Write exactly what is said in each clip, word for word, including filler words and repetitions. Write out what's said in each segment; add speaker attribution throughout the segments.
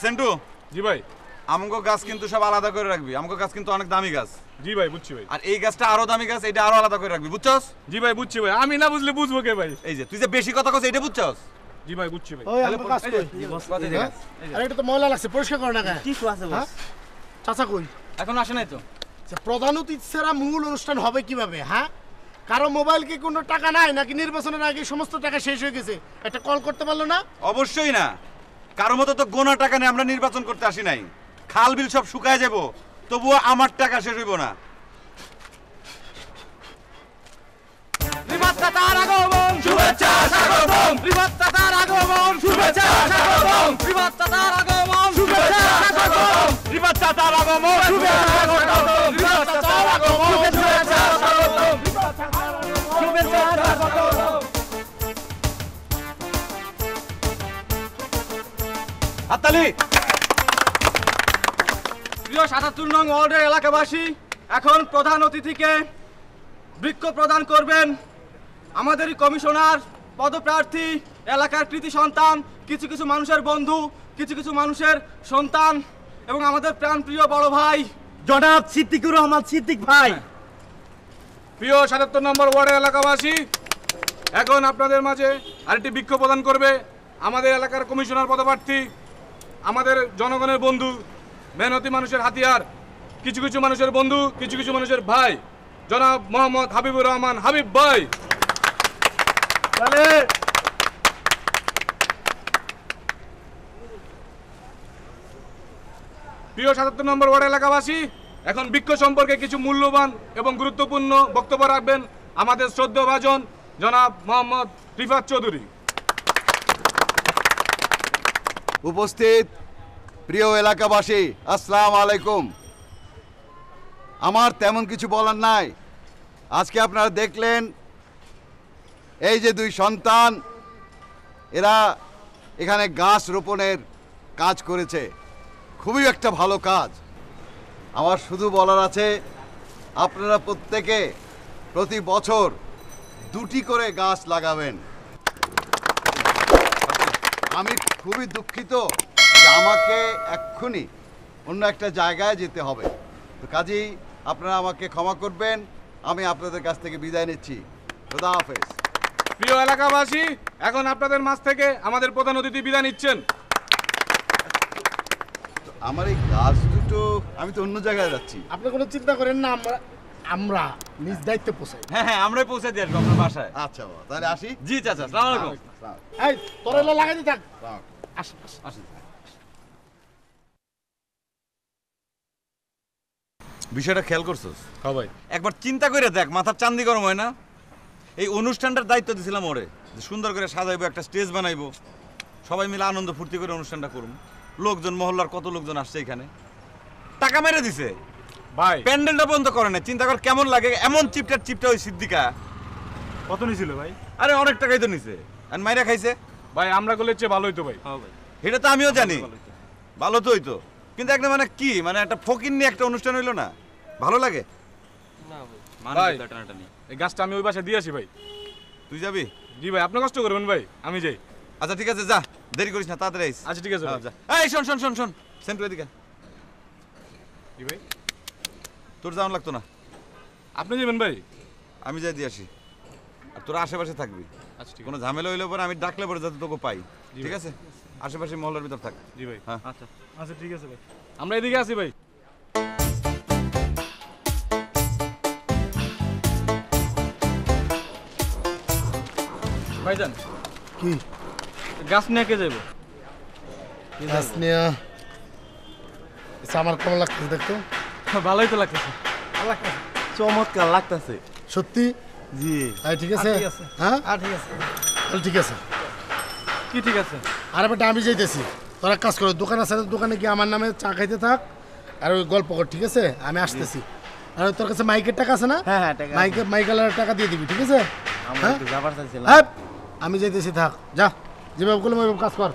Speaker 1: সেন্টু
Speaker 2: জি ভাই
Speaker 1: আমগো গাছ কিন্তু সব আলাদা করে রাখবি আমগো গাছ কিন্তু অনেক দামি গাছ
Speaker 2: জি ভাই বুঝছি ভাই
Speaker 1: আর এই গাছটা আরো দামি গাছ এটা আরো আলাদা করে রাখবি বুঝছস
Speaker 2: জি ভাই বুঝছি ভাই আমি না বুঝলে বুঝবো কে ভাই
Speaker 1: এই যে তুই যে বেশি কথা কইছ এটা বুঝছস
Speaker 2: জি ভাই বুঝছি ভাই
Speaker 3: ওই আমগো গাছ কই
Speaker 1: বস কথা দে গাছ
Speaker 3: আরে এটা তো ময়লা লাগছে পরিষ্কার কর না কেন
Speaker 4: কি আছে বস
Speaker 3: চাচা কই
Speaker 4: এখন আসে নাই তো
Speaker 3: প্রধান অতিথি ছাড়া মূল অনুষ্ঠান হবে কিভাবে হ্যাঁ কারো মোবাইল কি কোনো টাকা নাই নাকি নির্বাচনের আগে সমস্ত টাকা শেষ হয়ে গেছে একটা কল করতে পারলো না
Speaker 1: অবশ্যই না কারো মতো তো গোনা টাকা নিয়ে আমরা নির্বাচন করতে আসি নাই খাল বিল সব শুকায় যাব তবুও আমার টাকা শেষ হইব না
Speaker 4: রিবাত তার আগমন শুভেচ্ছা স্বাগতম রিবাত তার আগমন শুভেচ্ছা স্বাগতম রিবাত তার আগমন শুভেচ্ছা স্বাগতম
Speaker 1: রিবাত তার আগমন
Speaker 4: শুভেচ্ছা স্বাগতম রিবাত তার আগমন শুভেচ্ছা স্বাগতম শুভেচ্ছা স্বাগতম
Speaker 1: হাততালি
Speaker 4: প্রিয় সাতাত্তর নং ওয়ার্ডের এলাকাবাসী এখন প্রধান অতিথিকে বৃক্ষ প্রদান করবেন আমাদেরই কমিশনার পদপ্রার্থী এলাকার কৃতি সন্তান কিছু কিছু মানুষের বন্ধু কিছু কিছু মানুষের সন্তান এবং আমাদের প্রাণপ্রিয় বড় ভাই
Speaker 3: জনাব সিদ্দিকুর রহমান সিদ্দিক ভাই
Speaker 2: প্রিয় সাতাত্তর নম্বর ওয়ার্ডের এলাকাবাসী এখন আপনাদের মাঝে আরেকটি বৃক্ষ প্রদান করবে আমাদের এলাকার কমিশনার পদপ্রার্থী আমাদের জনগণের বন্ধু মেহনতি মানুষের হাতিয়ার কিছু কিছু মানুষের বন্ধু কিছু কিছু মানুষের ভাই জনাব মোহাম্মদ হাবিবুর রহমান হাবিব ভাই
Speaker 3: তাহলে
Speaker 2: প্রিয় সাতাত্তর নম্বর ওয়ার্ড এলাকাবাসী এখন বৃক্ষ সম্পর্কে কিছু মূল্যবান এবং গুরুত্বপূর্ণ বক্তব্য রাখবেন আমাদের শ্রদ্ধেয় ভাজন জনাব মোহাম্মদ রিফাত চৌধুরী।
Speaker 5: উপস্থিত প্রিয় এলাকাবাসী আসসালামু আলাইকুম। আমার তেমন কিছু বলার নাই। আজকে আপনারা দেখলেন এই যে দুই সন্তান এরা এখানে গাছ রোপণের কাজ করেছে, খুবই একটা ভালো কাজ। আমার শুধু বলার আছে আপনারা প্রত্যেকে প্রতি বছর দুটি করে গাছ লাগাবেন। আমি খুবই দুঃখিত যে আমাকে এক্ষুনি অন্য একটা জায়গায় যেতে হবে, তো কাজেই আপনারা আমাকে ক্ষমা করবেন। আমি আপনাদের কাছ থেকে বিদায় নিচ্ছি। খোদা হাফেজ।
Speaker 2: প্রিয় এলাকাবাসী এখন আপনাদের মাঝ থেকে আমাদের প্রধান অতিথি বিদায় নিচ্ছেন।
Speaker 5: আমার এই গাছ দুটো আমি তো অন্য জায়গায় যাচ্ছি।
Speaker 3: আপনি কোনো চিন্তা করেন না, আমরা আমরা নিজ দায়িত্বে পৌঁছাই।
Speaker 1: হ্যাঁ হ্যাঁ আমরাই পৌঁছে দিয়ে আসবো আপনার বাসায়।
Speaker 5: আচ্ছা বাবা, তাহলে আসি।
Speaker 1: জি চাচা আসসালামু আলাইকুম।
Speaker 3: এই তোরা এলা লাগাই দি থাক। আসেন
Speaker 1: আসেন। বিষয়টা খেয়াল করছস?
Speaker 2: হ্যাঁ ভাই
Speaker 1: একবার চিন্তা করে দেখ, মাথার চান্দি গরম হয় না? এই অনুষ্ঠানটার দায়িত্ব দিছিলাম ওরে, যে সুন্দর করে সাজাইবো, একটা স্টেজ বানাইবো, সবাই মিলে আনন্দ ফুর্তি করে অনুষ্ঠানটা করুন। লোকজন মহল্লার কত লোকজন আসছে এখানে, টাকা মেরে দিছে
Speaker 2: ভাই।
Speaker 1: প্যান্ডেলটা বন্ধ করে না। চিন্তা কর কেমন লাগে, এমন চিপটার চিপটা ওই সিদ্দিকা।
Speaker 2: কত নিছিল ভাই?
Speaker 1: আরে অনেক টাকাই তো নিছে, আর মাইরা খাইছে।
Speaker 2: ভাই আমরা করলে চেয়ে ভালো হইতো ভাই।
Speaker 4: হ্যাঁ ভাই
Speaker 1: এটা তো আমিও জানি, ভালো তো হইতো, কিন্তু একটা মানে কি মানে একটা ফকির নিয়ে একটা অনুষ্ঠান হইলো না, ভালো লাগে
Speaker 4: না ভাই
Speaker 2: ভাই,
Speaker 4: মানুষ টানাটানি
Speaker 2: এই গাছটা আমি ওই বাসায় দিয়ে আসি ভাই।
Speaker 1: তুই যাবি?
Speaker 2: জি ভাই আপনি কষ্ট করবেন ভাই, আমি যাই।
Speaker 1: আচ্ছা ঠিক আছে, যা, দেরি করিস না, তাড়াতাড়ি আইস।
Speaker 2: আচ্ছা ঠিক আছে
Speaker 1: হ্যাঁ,
Speaker 2: ভাই।
Speaker 1: যা। এই শোন শোন শোন শোন সেন্টু এদিকে।
Speaker 2: জি ভাই
Speaker 1: তোর যাওয়ান লাগতো না,
Speaker 2: আপনি যাবেন ভাই?
Speaker 1: আমি যাই দিয়ে আসি, আর তোরা আশেপাশে থাকবি।
Speaker 2: আচ্ছা ঠিক
Speaker 1: কোনো ঝামেলা হইলে পরে আমি ডাকলে পরে যাতে তোকে পাই,
Speaker 2: জি
Speaker 1: ঠিক
Speaker 2: ভাই।
Speaker 1: আছে? আশেপাশে মহল্লার ভিতর থাক।
Speaker 2: জি ভাই
Speaker 1: হ্যাঁ
Speaker 4: আচ্ছা
Speaker 2: আচ্ছা ঠিক আছে ভাই, আমরা এদিকে আসি ভাই।
Speaker 4: ভাইজান
Speaker 3: কি
Speaker 4: গাছ নিয়ে কে যাইব?
Speaker 3: গাছ নিয়ে আচ্ছা, আমার কেমন লাগতেছে দেখতো?
Speaker 4: ভালোই তো লাগতেছে, চমৎকার লাগতেছে
Speaker 3: সত্যি?
Speaker 4: জি।
Speaker 3: এই ঠিক আছে,
Speaker 4: ঠিক আছে।
Speaker 3: হ্যাঁ
Speaker 4: আর ঠিক আছে,
Speaker 3: তাহলে ঠিক আছে।
Speaker 4: কি ঠিক আছে?
Speaker 3: আর বেটা আমি যাইতেছি, তোরা কাজ করো, দোকান আছে, দোকানে গিয়ে আমার নামে চা খাইতে থাক আর ওই গল্প কর, ঠিক আছে? আমি আসতেছি। আর তোর কাছে মাইকের টাকা আছে না?
Speaker 4: হ্যাঁ হ্যাঁ টাকা
Speaker 3: মাইকে মাইকালার টাকা দিয়ে দিবি, ঠিক আছে?
Speaker 4: আমরা
Speaker 3: হ্যাঁ?
Speaker 4: একটু যাবার চাইছিলাম।
Speaker 3: হ্যাঁ আমি যাইতেছি, থাক, যা যেভাবে বললাম ওইভাবে কাজ কর।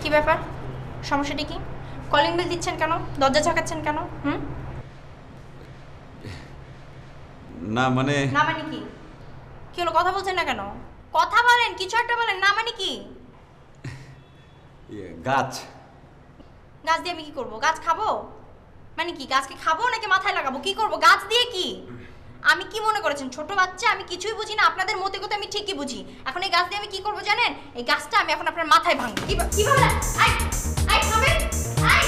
Speaker 6: কি ব্যাপার? সমস্যাটা কি? কলিং বেল দিচ্ছেন কেন? দরজা ঝাঁকাচ্ছেন কেন? হুম?
Speaker 1: না মানে
Speaker 6: না মানে কি? কি হলো, কথা বলছেন না কেন? কথা বলেন, কিছু একটা বলেন। না মানে কি?
Speaker 1: ইয়ে, গাছ
Speaker 6: গাছ দিয়ে আমি কি করব? গাছ খাবো? মানে কি, গাছকে খাবো নাকি মাথায় লাগাবো? কি করব গাছ দিয়ে? কি আমি কি মনে করেছেন ছোট বাচ্চা? আমি কিছুই বুঝি না, আপনাদের মতে কথা আমি ঠিকই বুঝি। এখন এই গাছ দিয়ে আমি কি করব জানেন? এই গাছটা আমি এখন আপনার মাথায় ভাঙবো। কি কি বলেন? আই আই থামেন, আই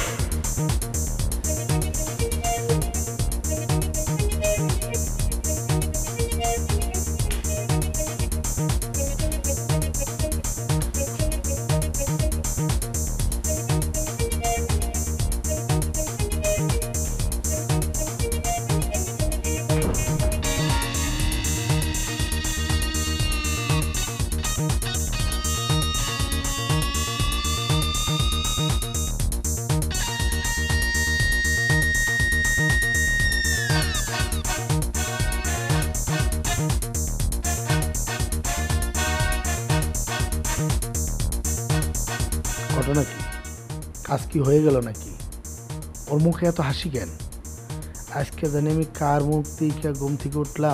Speaker 3: ঘটনা কি? কাজ কি হয়ে গেল নাকি? ওর মুখে এত হাসি কেন? আজকে জানি আমি কার মুখ থেকে ঘুম থেকে উঠলাম,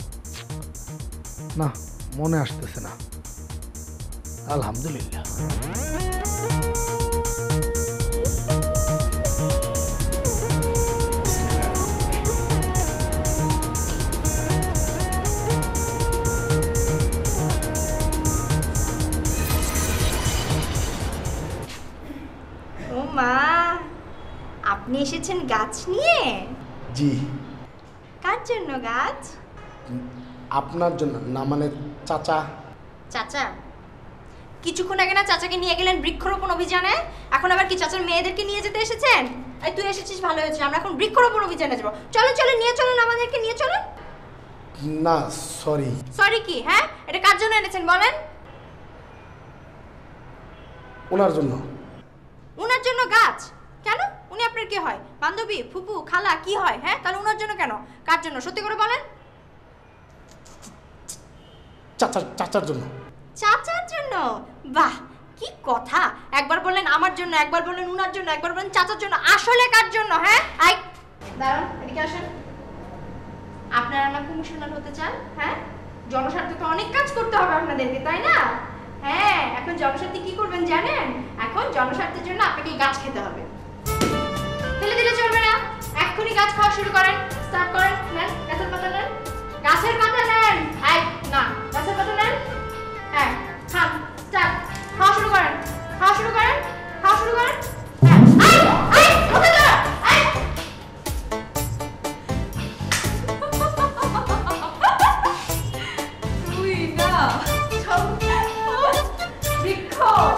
Speaker 3: না মনে আসতেছে না। আলহামদুলিল্লাহ।
Speaker 6: ও মা, আপনি এসেছেন গাছ নিয়ে?
Speaker 3: জি।
Speaker 6: কার জন্য গাছ?
Speaker 3: আপনার জন্য না, মানে চাচা।
Speaker 6: চাচা? কিছুক্ষণ আগে না চাচাকে নিয়ে গেলেন বৃক্ষরোপণ অভিযানে, এখন আবার কি চাচার মেয়েদেরকে নিয়ে যেতে এসেছেন? এই তুই এসেছিস ভালো হয়েছে, আমরা এখন বৃক্ষরোপণ অভিযানে যাবো। চলো চলো, নিয়ে চলুন, আমাদেরকে নিয়ে চলুন।
Speaker 3: না সরি।
Speaker 6: সরি কি? হ্যাঁ, এটা কার জন্য এনেছেন বলেন?
Speaker 3: ওনার জন্য।
Speaker 6: উনার জন্য গাছ? কেন? উনি আপনার কি হয়? বান্ধবী, ফুপু, খালা কি হয়? হ্যাঁ, তাহলে উনার জন্য কেন? কার জন্য সত্যি করে বলেন?
Speaker 3: চাচা, চাচার জন্য।
Speaker 6: চাচার জন্য? বাহ, কি কথা! একবার বললেন আমার জন্য, একবার বললেন উনার জন্য, একবার বললেন চাচার জন্য। আসলে কার জন্য? হ্যাঁ, আই দাঁড়ান, এদিকে আসেন। আপনারা না কমিশনার হতে চান? হ্যাঁ, জনস্বার্থে তো অনেক কাজ করতে হবে আপনাদেরকে, তাই না? হ্যাঁ, এখন জনস্বার্থে কি করবেন জানেন? এখন জনস্বার্থের জন্য আপনাকে গাছ খেতে হবে। ফেলে দিলে চলবে না, এক্ষুনি গাছ খাওয়া শুরু করেন। স্টার্ট করেন, নেন গাছের পাতা নেন, গাছের পাতা নেন। আই না, গাছের পাতা নেন। হ্যাঁ, খান, স্টার্ট, খাওয়া শুরু করেন, খাওয়া শুরু করেন, খাওয়া শুরু করেন। হ্যাঁ, আই আই কোথায় যা? আই তুই না বৃক্ষ।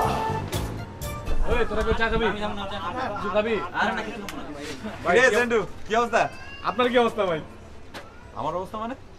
Speaker 2: ওই তোরা কেউ চা খাবি? তুই খাবি?
Speaker 1: রে সেন্টু, কি অবস্থা?
Speaker 2: আপনার কি অবস্থা ভাই?
Speaker 1: আমার অবস্থা মানে